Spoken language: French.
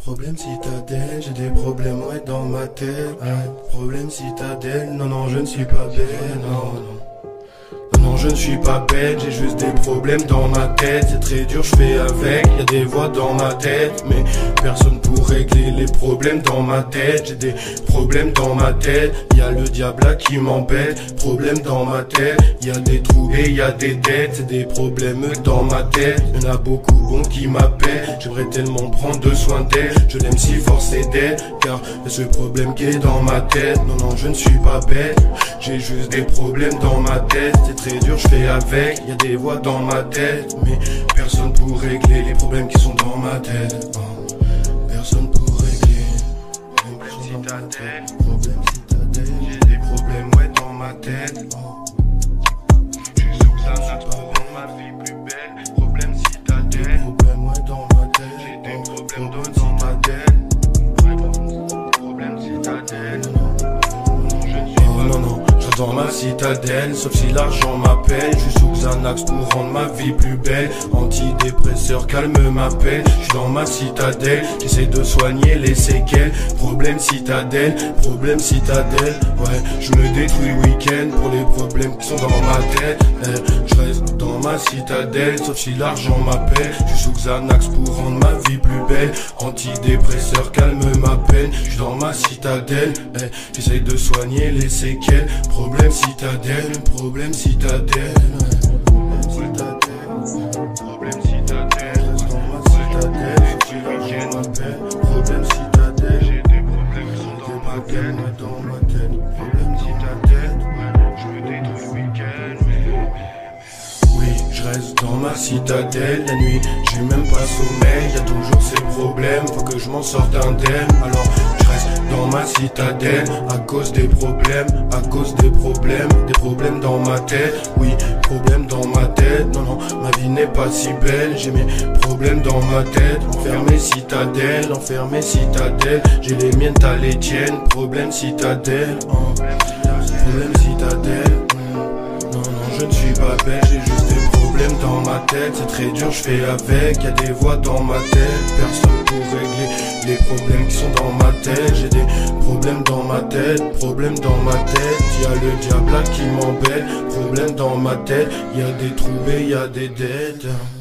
Problème citadelle, j'ai des problèmes ouais dans ma tête. Problème citadelle, non non je ne suis pas bête, non non. Non je ne suis pas bête, j'ai juste des problèmes dans ma tête. C'est très dur, je fais avec, y a des voix dans ma tête, mais personne pour régler les problèmes dans ma tête. J'ai des problèmes dans ma tête, y a le diable là qui m'embête. Problème dans ma tête, y a des trous et y a des dettes. C'est des problèmes dans ma tête, y'en a beaucoup bon qui m'appellent. J'aimerais tellement prendre soin d'elle, je l'aime si fort c'est d'elle, car y'a ce problème qui est dans ma tête. Non non je ne suis pas bête, j'ai juste des problèmes dans ma tête. C'est très dur, je fais avec, y a des voix dans ma tête, mais personne pour régler les problèmes qui sont dans ma tête. Personne pour régler. Problème citadelle, j'ai des problèmes ouais dans ma tête. Je suis sous ça, ça pour rendre ma vie plus belle. Problème citadelle, problème ouais dans ma tête. J'ai des problèmes dans ma tête. Problème citadelle. Non non, je reste dans ma citadelle, sauf si l'argent m'appelle. Je suis sous Xanax pour rendre ma vie plus belle. Antidépresseur calme ma peine. Je suis dans ma citadelle, j'essaie de soigner les séquelles. Problème citadelle, ouais, je me détruis le week-end pour les problèmes qui sont dans ma tête. Je reste dans ma citadelle, sauf si l'argent m'appelle. Je suis sous Xanax pour rendre ma vie plus belle. Antidépresseur calme ma peine. Je suis dans ma citadelle, j'essaie de soigner les séquelles. Problème citadelle, problème citadelle. Problème citadelle, reste dans ma citadelle, sauf si l'argent m'appelle. Problème citadelle, j'ai des problèmes qui sont dans ma tête. Problème citadelle, je me détruis le week-end. Oui, je reste dans ma citadelle, la nuit, j'ai même pas sommeil. Y'a toujours ces problèmes, faut que je m'en sorte indemne. Alors je reste dans ma citadelle, à cause des problèmes, des problèmes dans ma tête. Oui, problèmes dans ma tête, non non, ma vie n'est pas si belle. J'ai mes problèmes dans ma tête, enfermé citadelle, j'ai les miennes, t'as les tiennes. Problème citadelle, problème citadelle. Non non, je ne suis pas bête, j'ai juste des problèmes dans ma tête. C'est très dur, je fais avec, y a des voix dans ma tête. Personne pour régler les problèmes qui sont dans ma tête. J'ai des problèmes dans ma tête, y a le diable là qui m'embête. Problème dans ma tête, y a des trous et y a des dettes.